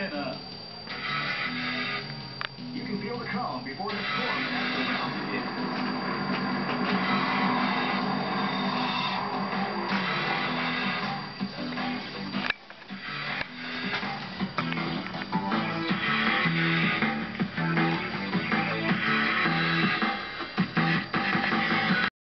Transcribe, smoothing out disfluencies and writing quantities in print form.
You can feel the calm before the storm at the round.